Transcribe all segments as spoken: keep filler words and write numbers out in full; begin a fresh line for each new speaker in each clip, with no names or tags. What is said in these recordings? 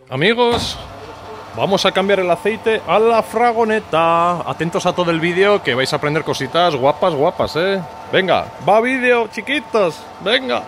Amigos, vamos a cambiar el aceite a la fragoneta. Atentos a todo el vídeo que vais a aprender cositas guapas, guapas, ¿eh? Venga, va vídeo, chiquitos, venga.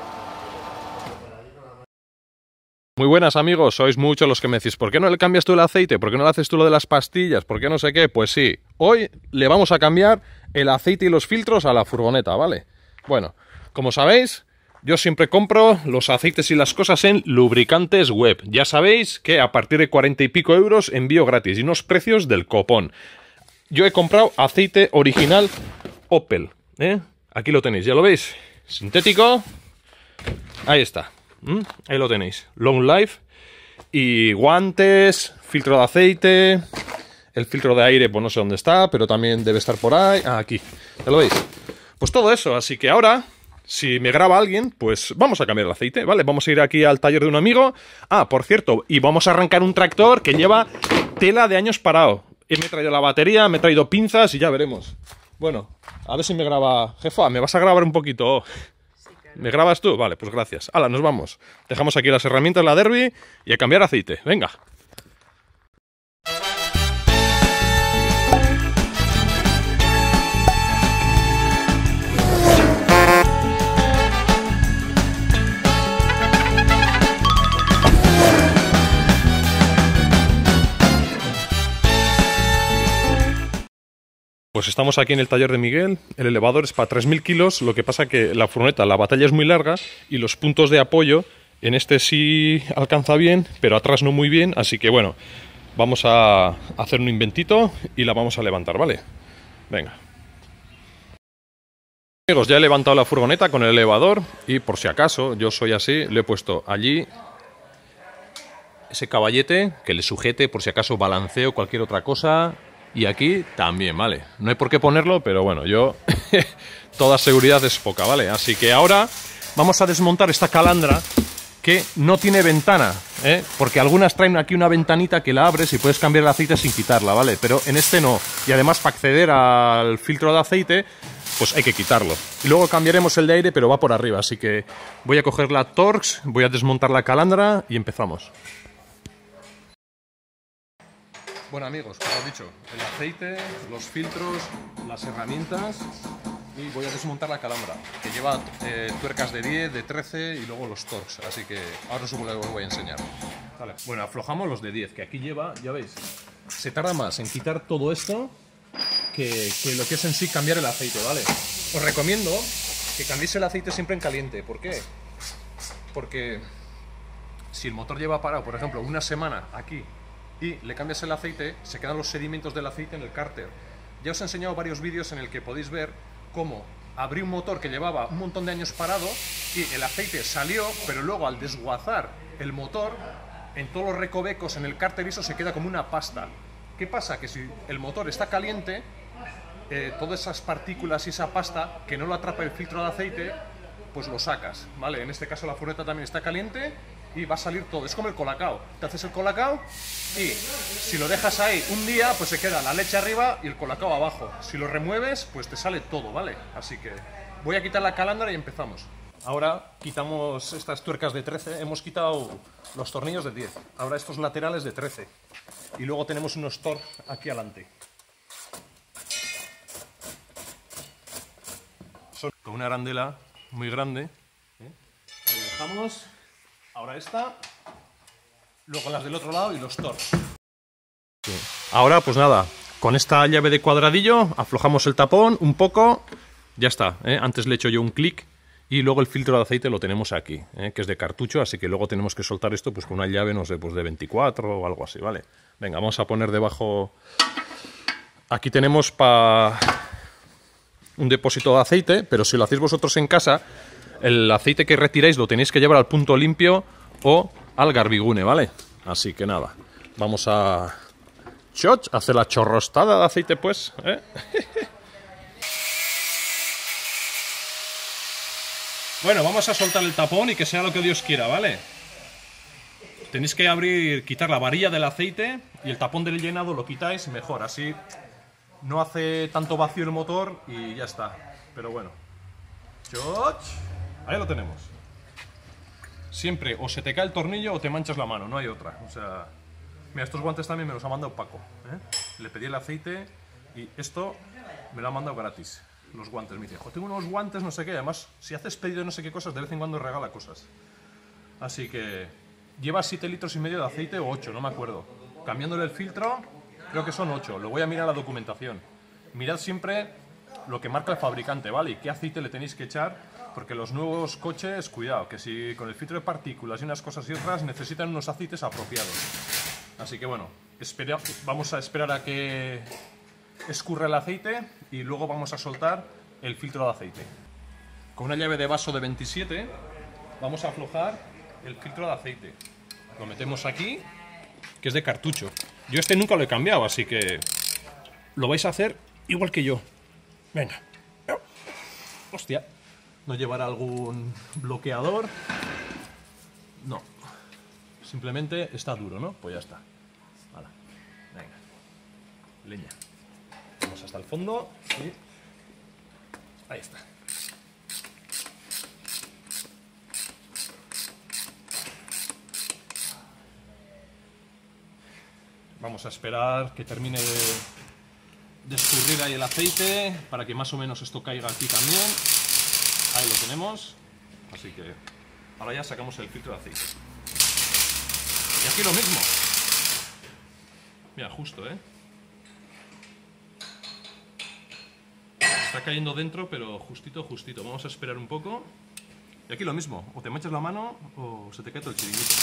Muy buenas, amigos, sois muchos los que me decís, ¿por qué no le cambias tú el aceite? ¿Por qué no le haces tú lo de las pastillas? ¿Por qué no sé qué? Pues sí, hoy le vamos a cambiar el aceite y los filtros a la furgoneta, ¿vale? Bueno, como sabéis, yo siempre compro los aceites y las cosas en Lubricantes Web. Ya sabéis que a partir de cuarenta y pico euros envío gratis y unos precios del copón. Yo he comprado aceite original Opel, ¿eh? Aquí lo tenéis, ¿ya lo veis? Sintético. Ahí está. ¿Mm? Ahí lo tenéis. Long Life. Y guantes, filtro de aceite. El filtro de aire, pues no sé dónde está, pero también debe estar por ahí. Ah, aquí. ¿Ya lo veis? Pues todo eso, así que ahora, si me graba alguien, pues vamos a cambiar el aceite, ¿vale? Vamos a ir aquí al taller de un amigo. Ah, por cierto, y vamos a arrancar un tractor que lleva tela de años parado. Y me he traído la batería, me he traído pinzas y ya veremos. Bueno, a ver si me graba... Jefa, ¿me vas a grabar un poquito?
Sí, claro.
¿Me grabas tú? Vale, pues gracias. Hala, nos vamos. Dejamos aquí las herramientas, la Derby y a cambiar aceite. Venga. Pues estamos aquí en el taller de Miguel. El elevador es para tres mil kilos, lo que pasa que la furgoneta, la batalla es muy larga y los puntos de apoyo en este sí alcanza bien, pero atrás no muy bien, así que bueno, vamos a hacer un inventito y la vamos a levantar, ¿vale? Venga. Amigos, ya he levantado la furgoneta con el elevador y por si acaso, yo soy así, le he puesto allí ese caballete que le sujete por si acaso balanceo cualquier otra cosa. Y aquí también, ¿vale? No hay por qué ponerlo, pero bueno, yo... toda seguridad es poca, ¿vale? Así que ahora vamos a desmontar esta calandra que no tiene ventana, ¿eh? Porque algunas traen aquí una ventanita que la abres y puedes cambiar el aceite sin quitarla, ¿vale? Pero en este no. Y además para acceder al filtro de aceite, pues hay que quitarlo. Y luego cambiaremos el de aire, pero va por arriba. Así que voy a coger la Torx, voy a desmontar la calandra y empezamos. Bueno, amigos, como he dicho, el aceite, los filtros, las herramientas y voy a desmontar la calandra, que lleva eh, tuercas de diez, de trece y luego los Torx, así que ahora os voy a enseñar. Vale. Bueno, aflojamos los de diez, que aquí lleva, ya veis, se tarda más en quitar todo esto que, que lo que es en sí cambiar el aceite, ¿vale? Os recomiendo que cambiéis el aceite siempre en caliente. ¿Por qué? Porque si el motor lleva parado, por ejemplo, una semana aquí, y le cambias el aceite, se quedan los sedimentos del aceite en el cárter. Ya os he enseñado varios vídeos en el que podéis ver cómo abrí un motor que llevaba un montón de años parado y el aceite salió, pero luego al desguazar el motor, en todos los recovecos en el cárter eso se queda como una pasta. ¿Qué pasa? Que si el motor está caliente, eh, todas esas partículas y esa pasta que no lo atrapa el filtro de aceite, pues lo sacas, ¿vale? En este caso la furgoneta también está caliente y va a salir todo. Es como el colacao. Te haces el colacao y si lo dejas ahí un día, pues se queda la leche arriba y el colacao abajo. Si lo remueves, pues te sale todo, ¿vale? Así que voy a quitar la calandra y empezamos. Ahora quitamos estas tuercas de trece. Hemos quitado los tornillos de diez. Ahora estos laterales de trece. Y luego tenemos unos Torx aquí adelante. Son con una arandela muy grande. ¿Eh? Ahí dejamos. Ahora esta, luego las del otro lado y los Torx. Sí. Ahora, pues nada, con esta llave de cuadradillo aflojamos el tapón un poco, ya está, ¿eh? Antes le he hecho yo un clic y luego el filtro de aceite lo tenemos aquí, ¿eh? Que es de cartucho, así que luego tenemos que soltar esto pues con una llave, no sé, pues de veinticuatro o algo así, ¿vale? Venga, vamos a poner debajo... Aquí tenemos para un depósito de aceite, pero si lo hacéis vosotros en casa... El aceite que retiráis lo tenéis que llevar al punto limpio o al garbigune, ¿vale? Así que nada, vamos a choch, hacer la chorrostada de aceite, pues, ¿eh? Bueno, vamos a soltar el tapón y que sea lo que Dios quiera, ¿vale? Tenéis que abrir, quitar la varilla del aceite y el tapón del llenado lo quitáis mejor, así no hace tanto vacío el motor y ya está. Pero bueno, choch. Ahí lo tenemos. siempre o se te cae el tornillo o te manchas la mano, no hay otra. O sea, mira, estos guantes también me los ha mandado Paco, ¿eh? Le pedí el aceite y esto me lo ha mandado gratis. Los guantes, me dice, jo, tengo unos guantes, no sé qué. Además, si haces pedido de no sé qué cosas, de vez en cuando regala cosas. Así que lleva siete litros y medio de aceite o ocho, no me acuerdo. Cambiándole el filtro, creo que son ocho. Lo voy a mirar la documentación. Mirad siempre lo que marca el fabricante, ¿vale? Y qué aceite le tenéis que echar, porque los nuevos coches, cuidado, que si con el filtro de partículas y unas cosas y otras necesitan unos aceites apropiados. Así que bueno, espera, vamos a esperar a que escurra el aceite y luego vamos a soltar el filtro de aceite. Con una llave de vaso de veintisiete vamos a aflojar el filtro de aceite. Lo metemos aquí, que es de cartucho. Yo este nunca lo he cambiado, así que lo vais a hacer igual que yo. Venga. Hostia. ¿No llevará algún bloqueador? No. Simplemente está duro, ¿no? Pues ya está. Hala. Venga. Leña. Vamos hasta el fondo y ahí está. Vamos a esperar que termine de, de escurrir ahí el aceite para que más o menos esto caiga aquí también. Ahí lo tenemos. Así que ahora ya sacamos el filtro de aceite. Y aquí lo mismo. Mira, justo, ¿eh? Está cayendo dentro, pero justito, justito. Vamos a esperar un poco. Y aquí lo mismo. O te manchas la mano o se te cae todo el chiringuito.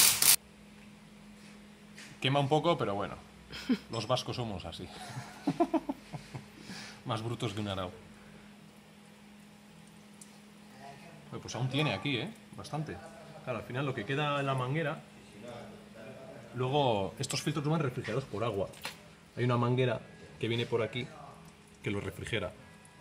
Quema un poco, pero bueno. Los vascos somos así. Más brutos que un arao. Pues aún tiene aquí, ¿eh? Bastante. Claro, al final lo que queda en la manguera... Luego, estos filtros van refrigerados por agua. Hay una manguera que viene por aquí que lo refrigera.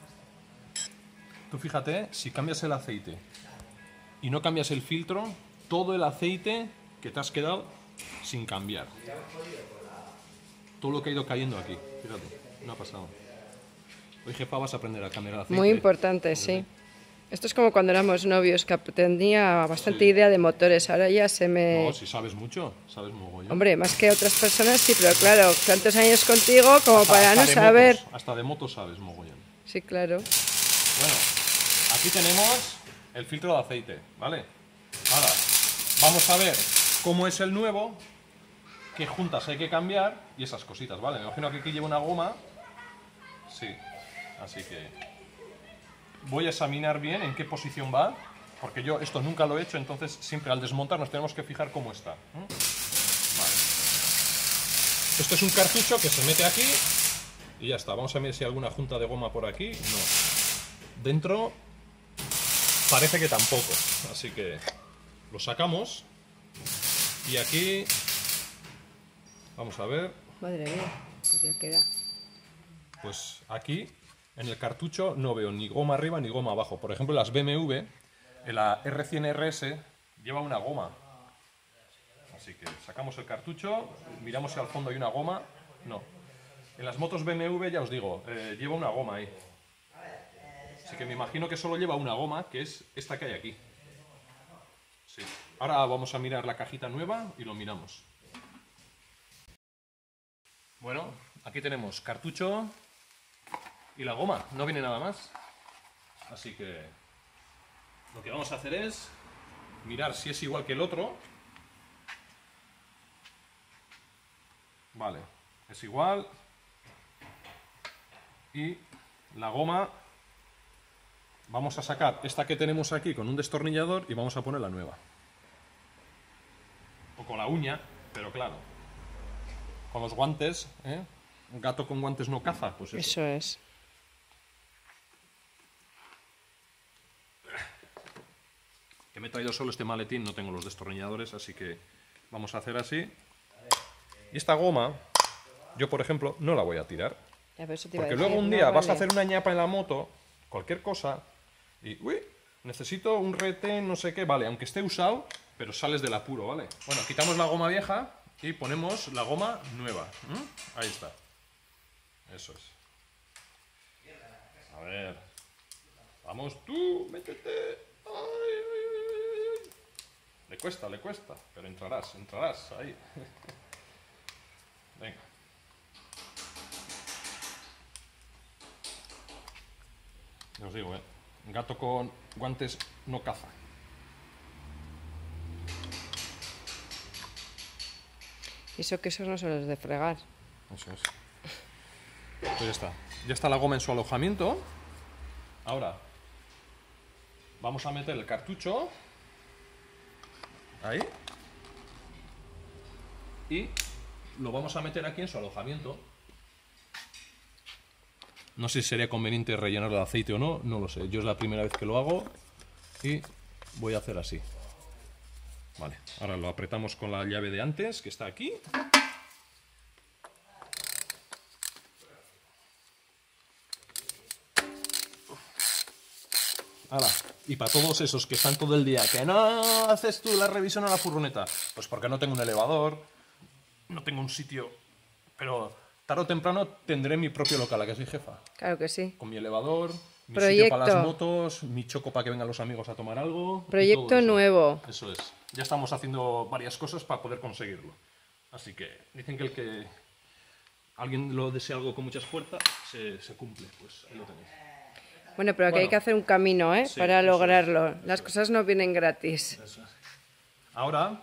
Tú fíjate, si cambias el aceite y no cambias el filtro, todo el aceite que te has quedado sin cambiar. Todo lo que ha ido cayendo aquí. Fíjate, no ha pasado. Hoy, jefa, vas a aprender a cambiar el aceite.
Muy importante, sí. Esto es como cuando éramos novios, que tenía bastante sí. idea de motores, ahora ya se me...
No, si sabes mucho, sabes mogollón.
Hombre, más que otras personas sí, pero claro, tantos años contigo como
hasta,
para
hasta
no saber...
Motos, hasta de motos sabes mogollón.
Sí, claro.
Bueno, aquí tenemos el filtro de aceite, ¿vale? Ahora, vamos a ver cómo es el nuevo, qué juntas hay que cambiar y esas cositas, ¿vale? Me imagino que aquí lleva una goma. Sí, así que... Voy a examinar bien en qué posición va, porque yo esto nunca lo he hecho, entonces siempre al desmontar nos tenemos que fijar cómo está. Vale. Esto es un cartucho que se mete aquí y ya está. Vamos a ver si hay alguna junta de goma por aquí. No. Dentro parece que tampoco, así que lo sacamos y aquí vamos a ver.
Madre mía, pues ya queda.
Pues aquí... En el cartucho no veo ni goma arriba ni goma abajo. Por ejemplo, las B M W, en la R cien R S, lleva una goma. Así que sacamos el cartucho, miramos si al fondo hay una goma. No. En las motos B M W, ya os digo, eh, lleva una goma ahí. Así que me imagino que solo lleva una goma, que es esta que hay aquí. Sí. Ahora vamos a mirar la cajita nueva y lo miramos. Bueno, aquí tenemos cartucho... Y la goma, no viene nada más. Así que lo que vamos a hacer es mirar si es igual que el otro. Vale, es igual. Y la goma, vamos a sacar esta que tenemos aquí con un destornillador y vamos a poner la nueva. O con la uña, pero claro, con los guantes, ¿eh? Un gato con guantes no caza, pues eso.
Eso es.
Que me he traído solo este maletín, no tengo los destornilladores, así que vamos a hacer así. Y esta goma, yo por ejemplo, no la voy a tirar.
Ya, pero eso te
porque
iba a
luego
decir,
un
no
día
vale.
vas a hacer una ñapa en la moto, cualquier cosa, y uy, necesito un retén, no sé qué, vale, aunque esté usado, pero sales del apuro, ¿vale? Bueno, quitamos la goma vieja y ponemos la goma nueva. ¿Mm? Ahí está. Eso es. A ver. Vamos tú, métete. Ay, ay, ay, ay. Le cuesta, le cuesta, pero entrarás, entrarás, ahí. Venga. Ya os digo, ¿eh? Gato con guantes no caza.
Y eso que esos no son los de fregar.
Eso es. Pues ya está. Ya está la goma en su alojamiento. Ahora vamos a meter el cartucho. Ahí. Y lo vamos a meter aquí en su alojamiento. No sé si sería conveniente rellenarlo de aceite o no, no lo sé. Yo es la primera vez que lo hago y voy a hacer así. Vale, ahora lo apretamos con la llave de antes, que está aquí. Hala. Y para todos esos que están todo el día, que no haces tú la revisión a la furgoneta, pues porque no tengo un elevador, no tengo un sitio, pero tarde o temprano tendré mi propio local, ¿a que soy jefa?
Claro que sí.
Con mi elevador, mi
Proyecto.
sitio para las motos, mi choco para que vengan los amigos a tomar algo. y
Proyecto
todo eso.
nuevo.
Eso es. Ya estamos haciendo varias cosas para poder conseguirlo. Así que dicen que el que alguien lo desea algo con muchas fuerzas, se, se cumple. Pues ahí lo tenéis.
Bueno, pero que
Bueno.
hay que hacer un camino, ¿eh?
Sí,
Para
eso
lograrlo.
es, eso
Las
es.
cosas no vienen gratis.
Eso es. Ahora,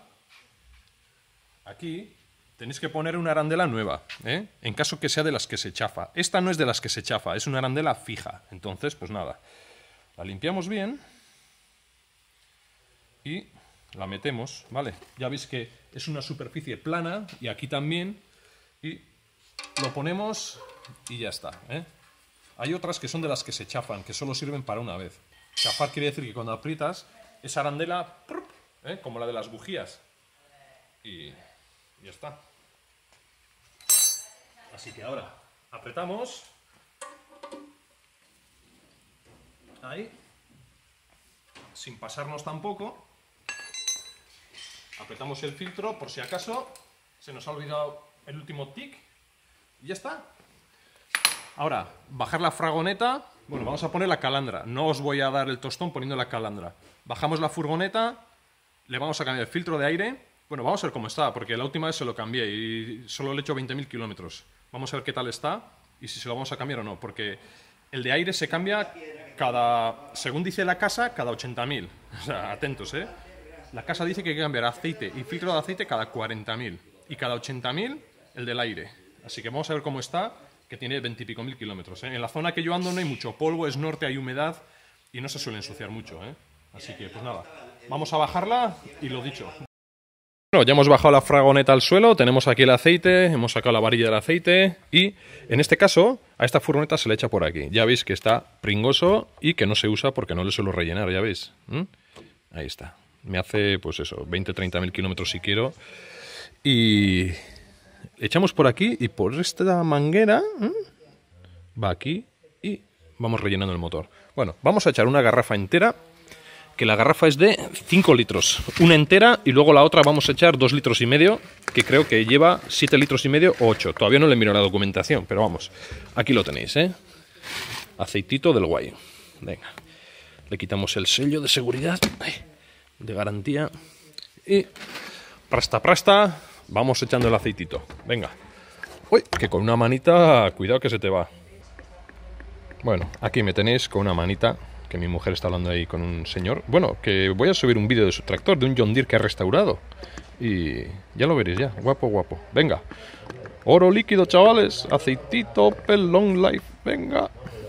aquí tenéis que poner una arandela nueva, ¿eh? En caso que sea de las que se chafa. Esta no es de las que se chafa, es una arandela fija. Entonces, pues nada, la limpiamos bien y la metemos, ¿vale? Ya veis que es una superficie plana y aquí también, y lo ponemos y ya está, ¿eh? Hay otras que son de las que se chafan, que solo sirven para una vez. Chafar quiere decir que cuando aprietas esa arandela, ¡prup!, ¿eh? Como la de las bujías, y ya está. Así que ahora apretamos, ahí, sin pasarnos tampoco, apretamos el filtro por si acaso se nos ha olvidado el último tic y ya está. Ahora, bajar la fragoneta. Bueno, vamos a poner la calandra. No os voy a dar el tostón poniendo la calandra. Bajamos la furgoneta, le vamos a cambiar el filtro de aire. Bueno, vamos a ver cómo está, porque la última vez se lo cambié y solo le he hecho veinte mil kilómetros. Vamos a ver qué tal está y si se lo vamos a cambiar o no, porque el de aire se cambia cada, según dice la casa, cada ochenta mil. O sea, atentos, ¿eh? La casa dice que hay que cambiar aceite y filtro de aceite cada cuarenta mil y cada ochenta mil el del aire. Así que vamos a ver cómo está, que tiene veintipico mil kilómetros, ¿eh? En la zona que yo ando no hay mucho polvo, es norte, hay humedad y no se suele ensuciar mucho, ¿eh? Así que, pues nada, vamos a bajarla y lo dicho. Bueno, ya hemos bajado la fragoneta al suelo, tenemos aquí el aceite, hemos sacado la varilla del aceite y, en este caso, a esta furgoneta se le echa por aquí. Ya veis que está pringoso y que no se usa porque no le suelo rellenar, ya veis. ¿Mm? Ahí está. Me hace, pues eso, veinte a treinta mil kilómetros si quiero. Y echamos por aquí y por esta manguera, ¿eh? Va aquí y vamos rellenando el motor. Bueno, vamos a echar una garrafa entera, que la garrafa es de cinco litros. Una entera y luego la otra vamos a echar dos litros y medio, que creo que lleva siete litros y medio o ocho. Todavía no le miro la documentación, pero vamos, aquí lo tenéis, ¿eh? Aceitito del guay. Venga, le quitamos el sello de seguridad, de garantía y prasta prasta, vamos echando el aceitito. Venga. Uy, que con una manita, cuidado que se te va. Bueno, aquí me tenéis con una manita, que mi mujer está hablando ahí con un señor. Bueno, que voy a subir un vídeo de su tractor, de un John Deere que ha restaurado. Y ya lo veréis ya, guapo, guapo. Venga, oro líquido, chavales, aceitito, Opel Long Life, venga.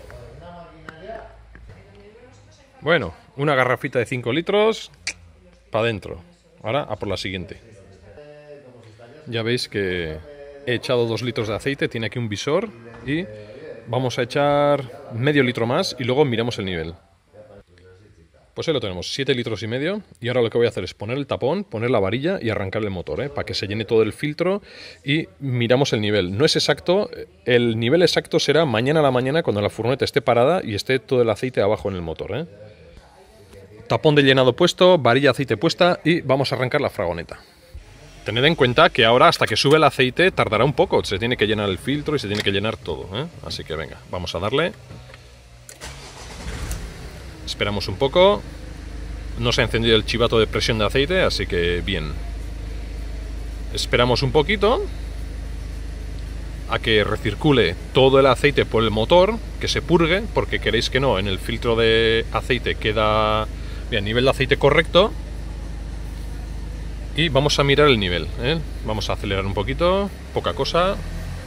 Bueno, una garrafita de cinco litros, para adentro. Ahora a por la siguiente. Ya veis que he echado dos litros de aceite, tiene aquí un visor y vamos a echar medio litro más y luego miramos el nivel. Pues ahí lo tenemos, siete litros y medio, y ahora lo que voy a hacer es poner el tapón, poner la varilla y arrancar el motor, ¿eh? Para que se llene todo el filtro y miramos el nivel. No es exacto, el nivel exacto será mañana a la mañana cuando la furgoneta esté parada y esté todo el aceite abajo en el motor, ¿eh? Tapón de llenado puesto, varilla de aceite puesta y vamos a arrancar la fragoneta. Tened en cuenta que ahora hasta que sube el aceite tardará un poco, se tiene que llenar el filtro y se tiene que llenar todo, ¿eh? Así que venga, vamos a darle. Esperamos un poco. No se ha encendido el chivato de presión de aceite, así que bien. Esperamos un poquito a que recircule todo el aceite por el motor, que se purgue, porque queréis que no, en el filtro de aceite queda bien, nivel de aceite correcto. Y vamos a mirar el nivel, ¿eh? Vamos a acelerar un poquito, poca cosa.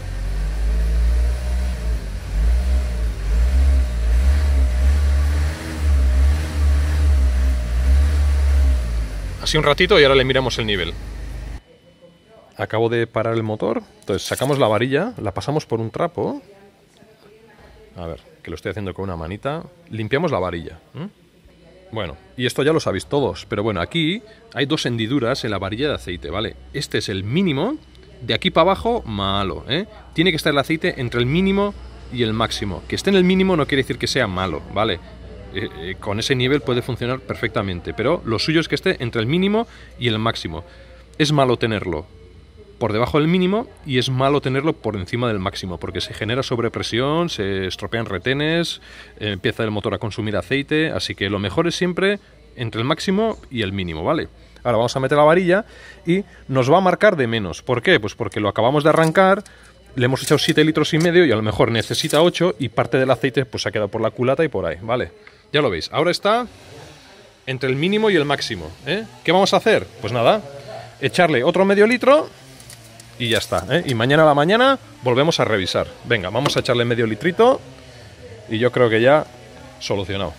Así un ratito y ahora le miramos el nivel. Acabo de parar el motor, entonces sacamos la varilla, la pasamos por un trapo. A ver, que lo estoy haciendo con una manita. Limpiamos la varilla. ¿eh? Bueno, y esto ya lo sabéis todos, pero bueno, aquí hay dos hendiduras en la varilla de aceite, ¿vale? Este es el mínimo, de aquí para abajo, malo, ¿eh? Tiene que estar el aceite entre el mínimo y el máximo. Que esté en el mínimo no quiere decir que sea malo, ¿vale? Eh, eh, con ese nivel puede funcionar perfectamente, pero lo suyo es que esté entre el mínimo y el máximo. Es malo tenerlo por debajo del mínimo y es malo tenerlo por encima del máximo, porque se genera sobrepresión, se estropean retenes, eh, empieza el motor a consumir aceite, así que lo mejor es siempre entre el máximo y el mínimo, ¿vale? Ahora vamos a meter la varilla y nos va a marcar de menos. ¿Por qué? Pues porque lo acabamos de arrancar, le hemos echado siete litros y medio y a lo mejor necesita ocho y parte del aceite pues se ha quedado por la culata y por ahí, ¿vale? Ya lo veis, ahora está entre el mínimo y el máximo, ¿eh? ¿Qué vamos a hacer? Pues nada, echarle otro medio litro y ya está, ¿eh? Y mañana a la mañana volvemos a revisar. Venga, vamos a echarle medio litrito y yo creo que ya solucionado.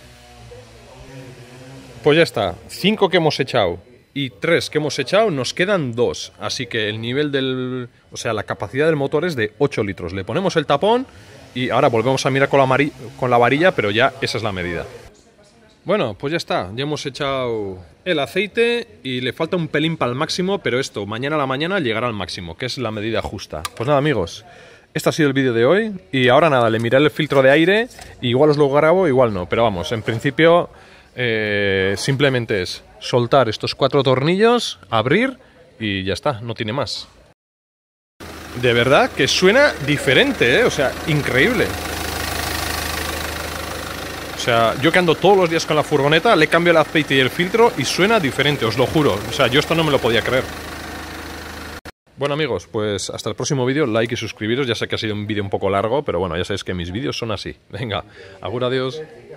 Pues ya está, cinco que hemos echado y tres que hemos echado, nos quedan dos. Así que el nivel del... o sea, la capacidad del motor es de ocho litros. Le ponemos el tapón y ahora volvemos a mirar con la, con la varilla, pero ya esa es la medida. Bueno, pues ya está, ya hemos echado el aceite y le falta un pelín para el máximo, pero esto, mañana a la mañana llegará al máximo, que es la medida justa. Pues nada, amigos, este ha sido el vídeo de hoy y ahora nada, le miré el filtro de aire, igual os lo grabo, igual no, pero vamos, en principio eh, simplemente es soltar estos cuatro tornillos, abrir y ya está, no tiene más. De verdad que suena diferente, ¿eh? O sea, increíble. O sea, yo que ando todos los días con la furgoneta, le cambio el aceite y el filtro y suena diferente, os lo juro. O sea, yo esto no me lo podía creer. Bueno amigos, pues hasta el próximo vídeo, like y suscribiros. Ya sé que ha sido un vídeo un poco largo, pero bueno, ya sabéis que mis vídeos son así. Venga, agur, adiós.